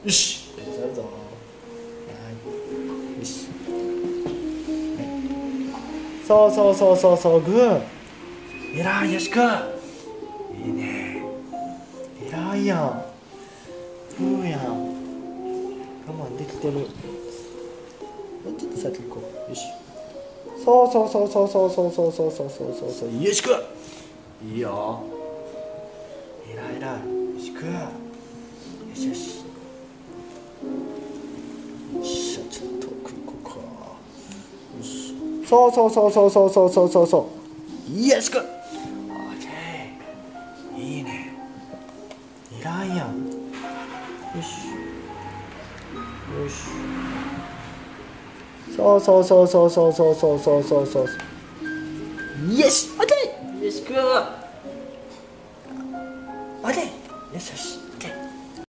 よし、やるぞ。はい、よし。そうそうそうそうそう、グー。偉い、よしくん。いいね。偉いやん。グーやん。我慢できてる。もうちょっと先行こう。よし。そうそうそうそうそうそうそうそうそうそうそう。よしくん。いいよ。偉い偉い。よしくん。よしよし。よっしゃ、ちょっと遠く行こうか。よし。そうそうそうそうそうそうそうそうそう。よしくん。オッケー。いいね。偉いやん。よし。よし。そうそうそうそうそうそうそうそうそうそう。よし、オッケー。よしくん。